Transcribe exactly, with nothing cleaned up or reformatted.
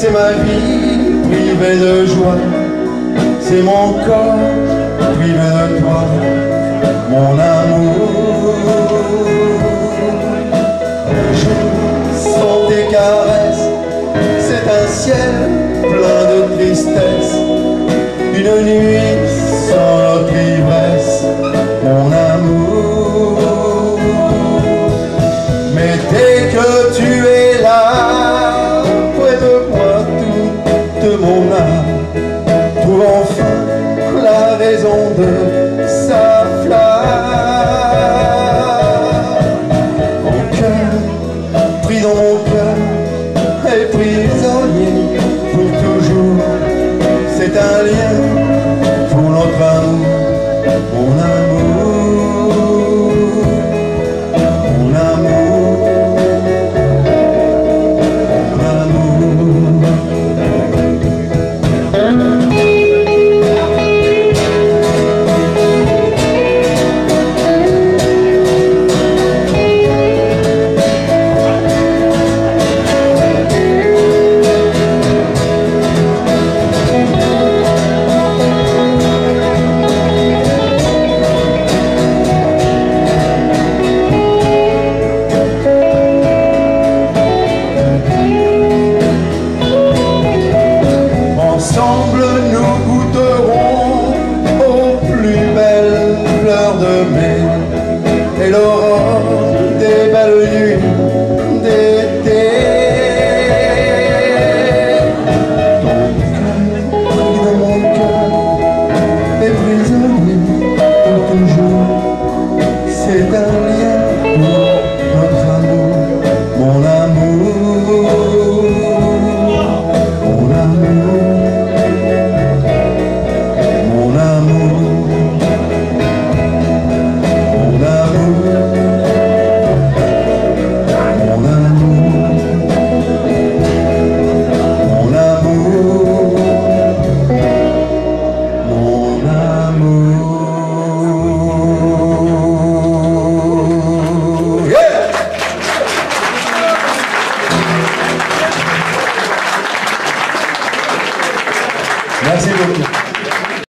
c'est ma vie privée de joie, c'est mon corps privé de toi, mon amour. Je sens tes caresses, c'est un ciel plein de tristesse, une nuit sans notre ivresse, mon amour. Mais dès que tu es là, près de moi, toute mon âme trouve enfin la raison de sa flamme. Mon cœur, pris dans mon cœur, est prisonnier pour toujours. C'est un lien pour notre amour, mon amour, mon amour, mon amour. Ensemble nous goûterons aux plus belles fleurs de mai et l'aurore